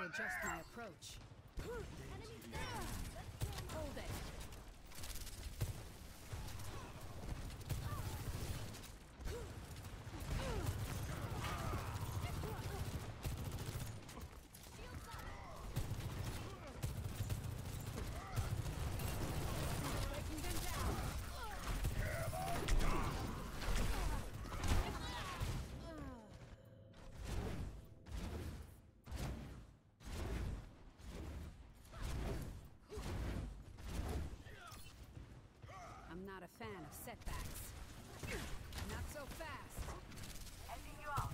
adjust my approach. Hold it. I'm not a fan of setbacks. Not so fast. Helping you out.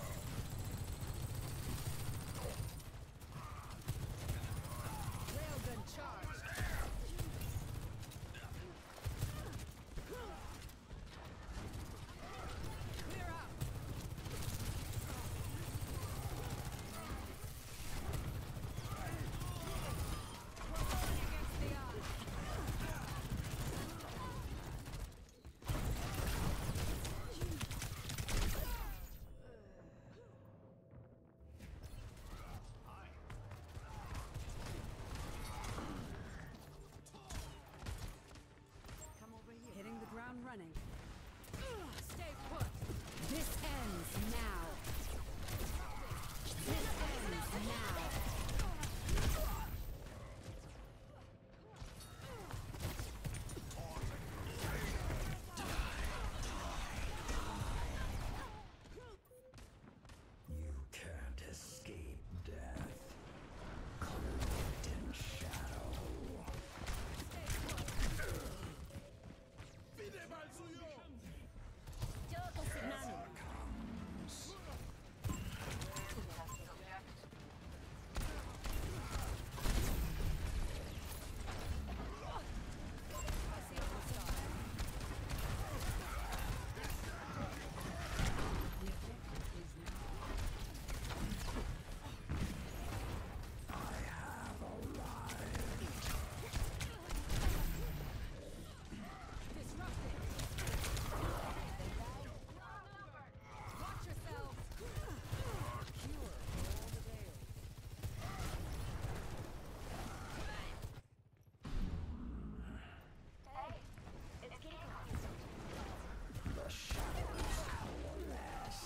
Railgun charged. Clear out. We're going against the odds. Hitting the ground running. Stay put. This ends now. This ends now. You can't escape death. Cloaked in shadow. Comes. I have arrived. Disrupted. Watch yourselves. Cure all the daily. Hey, it's getting closer. The shadows powerless.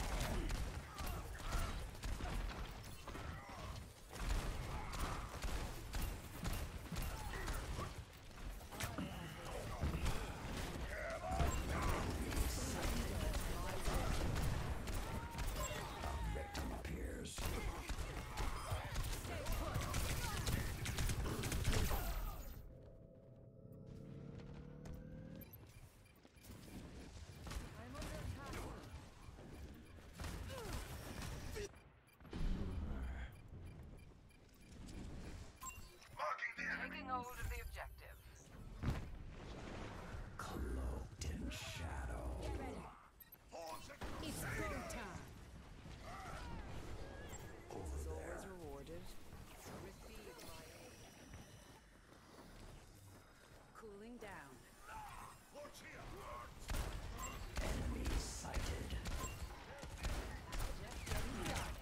A victim appears. Stay put. I'm under attack. Taking hold of the objective. Cloaked in shadow. Get ready. It's go time. Over Always there. rewarded. Receive my aid. Cooling down. Enemy sighted. Just getting started.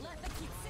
Let the pizza